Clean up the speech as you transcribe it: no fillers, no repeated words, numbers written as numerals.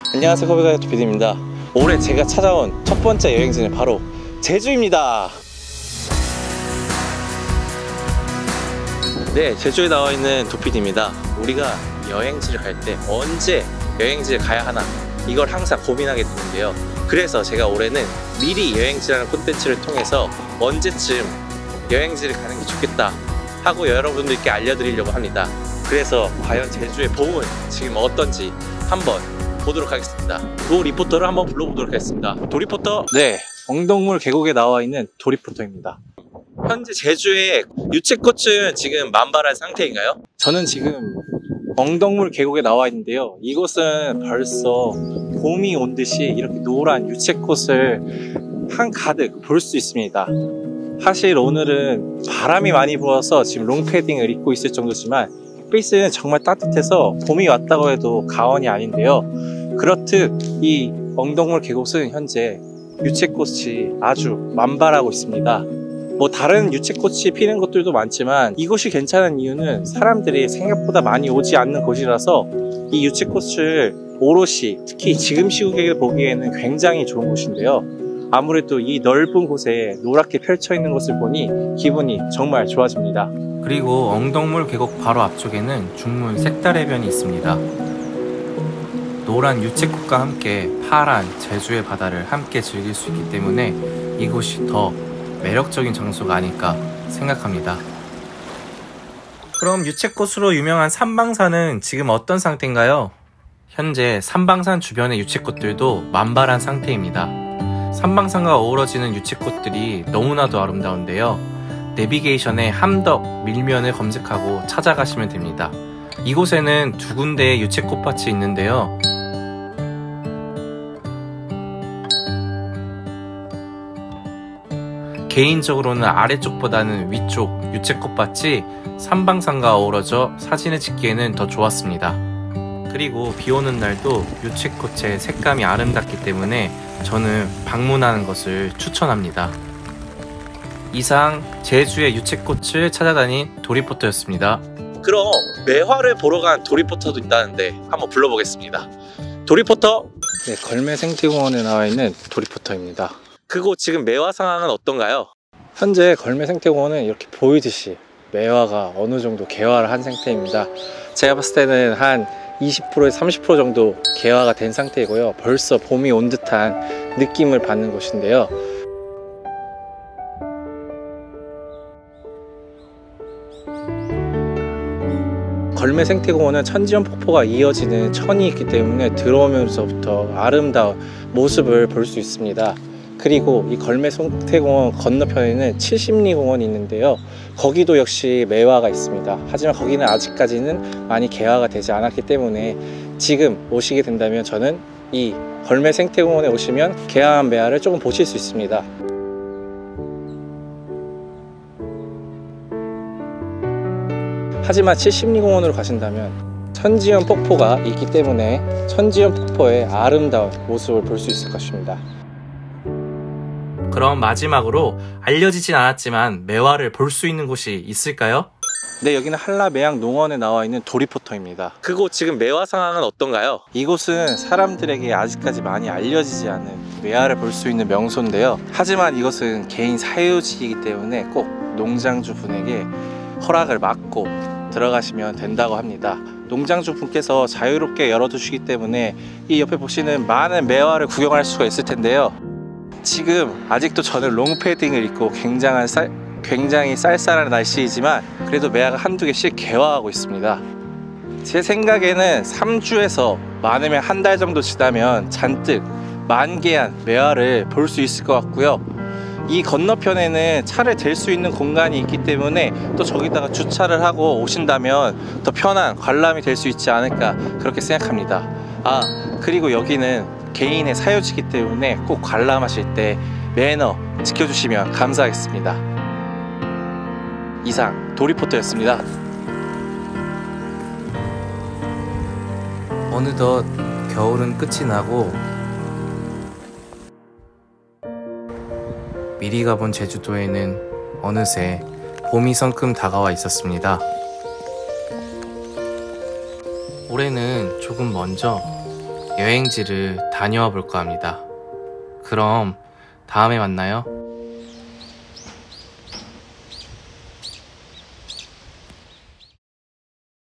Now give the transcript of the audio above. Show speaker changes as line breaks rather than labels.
안녕하세요, 커피가이트 PD입니다. 올해 제가 찾아온 첫 번째 여행지는 바로 제주입니다. 네, 제주에 나와 있는 도피디입니다. 우리가 여행지를 갈 때 언제 여행지를 가야 하나, 이걸 항상 고민하게 되는데요. 그래서 제가 올해는 미리 여행지라는 콘텐츠를 통해서 언제쯤 여행지를 가는 게 좋겠다 하고 여러분들께 알려드리려고 합니다. 그래서 과연 제주의 봄은 지금 어떤지 한번 보도록 하겠습니다. 도 리포터를 한번 불러보도록 하겠습니다. 도 리포터! 네, 엉덕물 계곡에 나와 있는 도 리포터입니다. 현재 제주의 유채꽃은 지금 만발한 상태인가요? 저는 지금 엉덕물 계곡에 나와 있는데요. 이곳은 벌써 봄이 온 듯이 이렇게 노란 유채꽃을 한가득 볼 수 있습니다. 사실 오늘은 바람이 많이 불어서 지금 롱패딩을 입고 있을 정도지만 햇빛은 정말 따뜻해서 봄이 왔다고 해도 과언이 아닌데요. 그렇듯 이 엉덕물 계곡은 현재 유채꽃이 아주 만발하고 있습니다. 뭐 다른 유채꽃이 피는 곳들도 많지만 이곳이 괜찮은 이유는 사람들이 생각보다 많이 오지 않는 곳이라서 이 유채꽃을 오롯이 특히 지금 시국에 보기에는 굉장히 좋은 곳인데요. 아무래도 이 넓은 곳에 노랗게 펼쳐 있는 것을 보니 기분이 정말 좋아집니다.
그리고 엉덕물 계곡 바로 앞쪽에는 중문 색달해변이 있습니다. 노란 유채꽃과 함께 파란 제주의 바다를 함께 즐길 수 있기 때문에 이곳이 더 매력적인 장소가 아닐까 생각합니다. 그럼 유채꽃으로 유명한 삼방산은 지금 어떤 상태인가요? 현재 삼방산 주변의 유채꽃들도 만발한 상태입니다. 삼방산과 어우러지는 유채꽃들이 너무나도 아름다운데요. 내비게이션에 함덕 밀면을 검색하고 찾아가시면 됩니다. 이곳에는 두 군데의 유채꽃밭이 있는데요. 개인적으로는 아래쪽보다는 위쪽 유채꽃밭이 삼방산과 어우러져 사진을 찍기에는 더 좋았습니다. 그리고 비오는 날도 유채꽃의 색감이 아름답기 때문에 저는 방문하는 것을 추천합니다. 이상 제주의 유채꽃을 찾아다닌 도리포터였습니다.
그럼 매화를 보러 간 도리포터도 있다는데 한번 불러보겠습니다. 도리포터! 네, 걸매 생태공원에 나와 있는 도리포터입니다. 그곳 지금 매화 상황은 어떤가요? 현재 걸매 생태공원은 이렇게 보이듯이 매화가 어느 정도 개화를 한 상태입니다. 제가 봤을 때는 한 20%에서 30% 정도 개화가 된 상태이고요. 벌써 봄이 온 듯한 느낌을 받는 곳인데요. 걸매 생태공원은 천지연 폭포가 이어지는 천이 있기 때문에 들어오면서부터 아름다운 모습을 볼 수 있습니다. 그리고 이 걸매 생태공원 건너편에는 칠십리 공원이 있는데요. 거기도 역시 매화가 있습니다. 하지만 거기는 아직까지는 많이 개화가 되지 않았기 때문에 지금 오시게 된다면 저는 이 걸매 생태공원에 오시면 개화한 매화를 조금 보실 수 있습니다. 하지만 칠십리 공원으로 가신다면 천지연 폭포가 있기 때문에 천지연 폭포의 아름다운 모습을 볼 수 있을 것입니다.
그럼 마지막으로 알려지진 않았지만 매화를 볼 수 있는 곳이 있을까요?
네, 여기는 한라매양 농원에 나와 있는 도리포터입니다. 그곳 지금 매화 상황은 어떤가요? 이곳은 사람들에게 아직까지 많이 알려지지 않은 매화를 볼 수 있는 명소인데요. 하지만 이것은 개인 사유지이기 때문에 꼭 농장주 분에게 허락을 받고 들어가시면 된다고 합니다. 농장주 분께서 자유롭게 열어두시기 때문에 이 옆에 보시는 많은 매화를 구경할 수가 있을 텐데요. 지금 아직도 저는 롱패딩을 입고 굉장히 쌀쌀한 날씨이지만 그래도 매화가 한두 개씩 개화하고 있습니다. 제 생각에는 3주에서 많으면 한 달 정도 지나면 잔뜩 만개한 매화를 볼 수 있을 것 같고요. 이 건너편에는 차를 댈 수 있는 공간이 있기 때문에 또 저기다가 주차를 하고 오신다면 더 편한 관람이 될 수 있지 않을까 그렇게 생각합니다. 그리고 여기는 개인의 사유지이기 때문에 꼭 관람하실 때 매너 지켜주시면 감사하겠습니다. 이상 도리포터였습니다.
어느덧 겨울은 끝이 나고 미리 가본 제주도에는 어느새 봄이 성큼 다가와 있었습니다. 올해는 조금 먼저 여행지를 다녀와 볼까 합니다. 그럼 다음에 만나요.